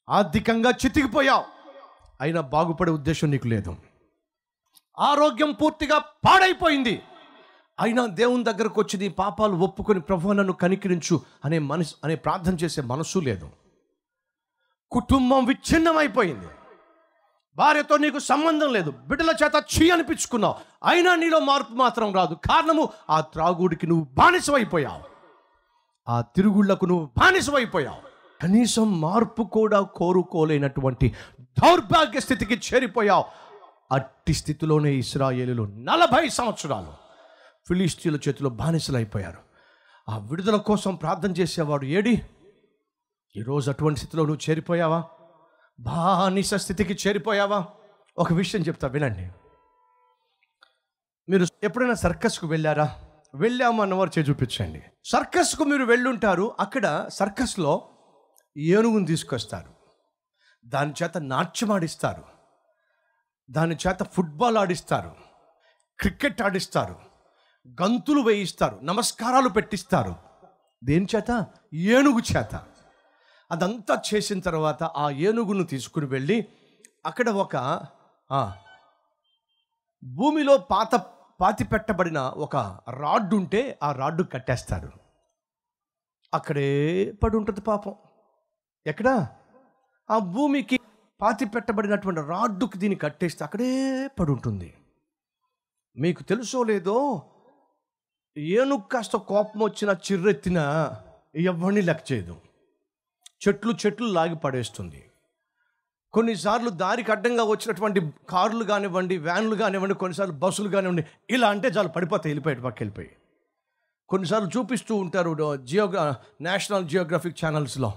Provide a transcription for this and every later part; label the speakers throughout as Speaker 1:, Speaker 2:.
Speaker 1: ఆర్థికంగా చితికిపోయావు, అయినా బాగుపడే ఉద్దేశం నీకు లేదు. ఆరోగ్యం పూర్తిగా పాడైపోయింది, అయినా దేవుని దగ్గరకు వచ్చి నీ పాపాలు ఒప్పుకొని ప్రభువా నన్ను కనికరించు అనే ప్రార్థన చేసే మనసు లేదు. కుటుంబం విచ్ఛిన్నమైపోయింది, భార్యతో నీకు సంబంధం లేదు, బిడ్డల చేత అనిపించుకున్నావు, అయినా నీలో మార్పు మాత్రం రాదు. కారణము ఆ త్రాగుడికి నువ్వు బానిసమైపోయావు, ఆ తిరుగుళ్లకు నువ్వు బానిసమైపోయావు. కనీసం మార్పు కూడా కోరుకోలేనటువంటి దౌర్భాగ్య స్థితికి చేరిపోయావు. అట్టి స్థితిలోనే ఇశ్రాయేలీయులు 40 సంవత్సరాలు ఫిలిష్తీయుల చేతిలో బానిసలైపోయారు. ఆ విడుదల కోసం ప్రార్థన చేసేవాడు ఏడి? ఈరోజు అటువంటి స్థితిలో నువ్వు చేరిపోయావా? బానిస స్థితికి చేరిపోయావా? ఒక విషయం చెప్తా వినండి. మీరు ఎప్పుడైనా సర్కస్కు వెళ్ళారా? వెళ్ళాము అన్నవారు చేసి చూపించండి. సర్కస్కు మీరు వెళ్ళుంటారు. అక్కడ సర్కస్లో ఏనుగును తీసుకొస్తారు, దాని చేత నాట్యం ఆడిస్తారు, దాని చేత ఫుట్బాల్ ఆడిస్తారు, క్రికెట్ ఆడిస్తారు, గంతులు వేయిస్తారు, నమస్కారాలు పెట్టిస్తారు. దేని చేత? ఏనుగు చేత. అదంతా చేసిన తర్వాత ఆ ఏనుగును తీసుకుని వెళ్ళి అక్కడ ఒక భూమిలో పాతి పెట్టబడిన ఒక రాడ్డు ఉంటే ఆ రాడ్డు కట్టేస్తారు. అక్కడే పడి ఉంటుంది పాపం. ఎక్కడ? ఆ భూమికి పాతి పెట్టబడినటువంటి రాడ్డుకి దీన్ని కట్టేస్తే అక్కడే పడి ఉంటుంది. మీకు తెలుసో లేదో, ఏనుగు కాస్త కోపం వచ్చిన చిర్రెత్తిన ఎవరిని లెక్క చేయదు, చెట్లు లాగి పడేస్తుంది. కొన్నిసార్లు దారికి అడ్డంగా వచ్చినటువంటి కార్లు కానివ్వండి, వ్యాన్లు కానివ్వండి, కొన్నిసార్లు బస్సులు కానివ్వండి, ఇలా అంటే చాలు పడిపోతాయి, వెళ్ళిపోయి. కొన్నిసార్లు చూపిస్తూ ఉంటారు నేషనల్ జియోగ్రఫిక్ ఛానల్స్లో.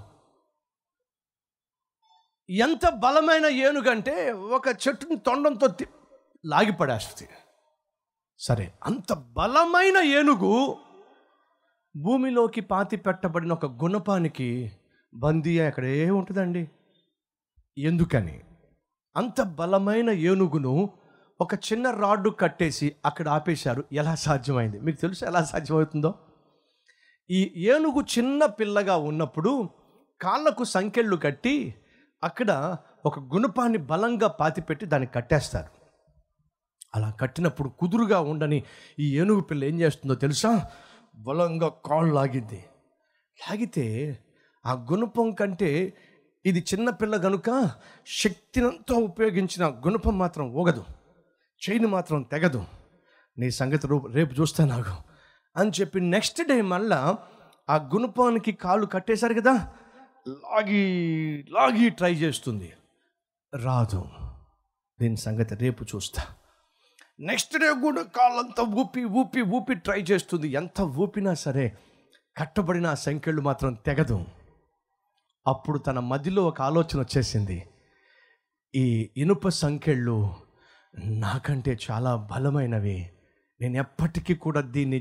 Speaker 1: ఎంత బలమైన ఏనుగంటే ఒక చెట్టుని తొండంతో లాగి పడేస్తుంది. సరే, అంత బలమైన ఏనుగు భూమిలోకి పాతి పెట్టబడిన ఒక గుణపానికి బందీ అక్కడే ఉంటుందండి. ఎందుకని? అంత బలమైన ఏనుగును ఒక చిన్న రాడ్డు కట్టేసి అక్కడ ఆపేశారు. ఎలా సాధ్యమైంది? మీకు తెలుసు ఎలా సాధ్యమవుతుందో? ఈ ఏనుగు చిన్న పిల్లగా ఉన్నప్పుడు కాళ్ళకు సంకెళ్ళు కట్టి అక్కడ ఒక గుణపాన్ని బలంగా పాతిపెట్టి దాన్ని కట్టేస్తారు. అలా కట్టినప్పుడు కుదురుగా ఉండని ఈ ఏనుగు పిల్ల ఏం చేస్తుందో తెలుసా? బలంగా కాళ్ళు లాగితే ఆ గుణపం కంటే ఇది చిన్న పిల్ల కనుక శక్తినంతా ఉపయోగించిన గుణపం మాత్రం ఊగదు, చైన్ మాత్రం తెగదు. నీ సంగతి రేపు చూస్తా నాకు అని చెప్పి నెక్స్ట్ డే మళ్ళా ఆ గుణపానికి కాళ్ళు కట్టేశారు కదా, లాగి ట్రై చేస్తుంది, రాదు. దీని సంగతి రేపు చూస్తా. నెక్స్ట్ డే కూడా కాళ్ళంతా ఊపి ట్రై చేస్తుంది. ఎంత ఊపినా సరే కట్టబడిన ఆ సంఖ్యలు మాత్రం తెగదు. అప్పుడు తన మదిలో ఒక ఆలోచన వచ్చేసింది, ఈ ఇనుప సంఖ్యలు నాకంటే చాలా బలమైనవి, నేను ఎప్పటికీ కూడా దీన్ని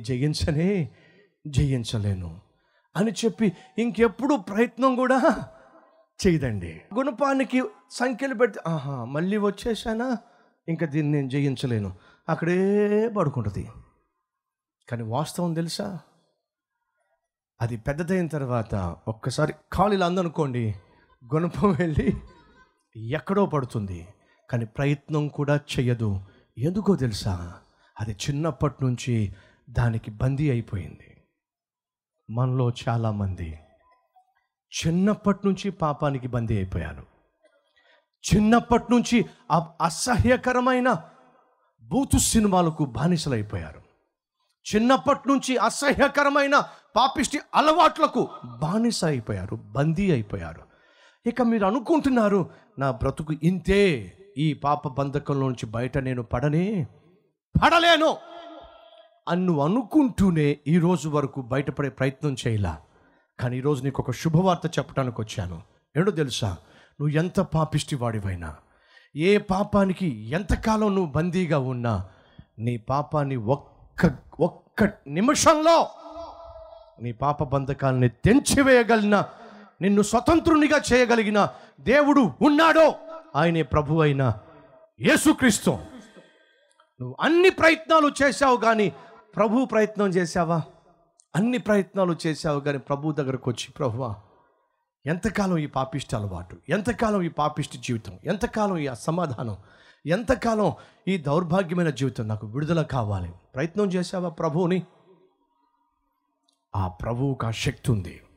Speaker 1: జయించలేను అని చెప్పి ఇంకెప్పుడు ప్రయత్నం కూడా చేయదండి. గుణపానికి సంఖ్యలు పెడితే మళ్ళీ వచ్చేసానా, ఇంకా దీన్ని నేను జయించలేను, అక్కడే పడుకుంటుంది. కానీ వాస్తవం తెలుసా? అది పెద్దదైన తర్వాత ఒక్కసారి ఖాళీలు అందనుకోండి, గుణపం వెళ్ళి ఎక్కడో పడుతుంది, కానీ ప్రయత్నం కూడా చెయ్యదు. ఎందుకో తెలుసా? అది చిన్నప్పటి నుంచి దానికి బందీ అయిపోయింది. మనలో చాలామంది చిన్నప్పటి నుంచి పాపానికి బందీ అయిపోయారు. చిన్నప్పటి నుంచి అసహ్యకరమైన బూతు సినిమాలకు బానిసలైపోయారు. చిన్నప్పటి నుంచి అసహ్యకరమైన పాపిష్టి అలవాట్లకు బానిస అయిపోయారు, బందీ అయిపోయారు. ఇక మీరు అనుకుంటున్నారు, నా బ్రతుకు ఇంతే, ఈ పాప బంధకంలో నుంచి బయట నేను పడలేను అని నువ్వు అనుకుంటూనే ఈరోజు వరకు బయటపడే ప్రయత్నం చేయలా. కానీ ఈరోజు నీకు ఒక శుభవార్త చెప్పడానికి వచ్చాను. ఏంటో తెలుసా? నువ్వు ఎంత పాపిష్టి వాడివైనా, ఏ పాపానికి ఎంతకాలం నువ్వు బందీగా ఉన్నా, నీ పాపాన్ని ఒక్క నిమిషంలో నీ పాప బంధకాలని తెంచివేయగలిగిన, నిన్ను స్వతంత్రునిగా చేయగలిగిన దేవుడు ఉన్నాడో, ఆయనే ప్రభు అయిన యేసుక్రీస్తు. నువ్వు అన్ని ప్రయత్నాలు చేశావు కానీ ప్రభు ప్రయత్నం చేశావా? అన్ని ప్రయత్నాలు చేశావు కానీ ప్రభు దగ్గరకు వచ్చి, ప్రభువా ఎంతకాలం ఈ పాపిష్టి అలవాటు, ఎంతకాలం ఈ పాపిష్టి జీవితం, ఎంతకాలం ఈ అసమాధానం, ఎంతకాలం ఈ దౌర్భాగ్యమైన జీవితం, నాకు విడుదల కావాలి. ప్రయత్నం చేసావా ప్రభువుని? ఆ ప్రభువుకు ఆ శక్తి ఉంది.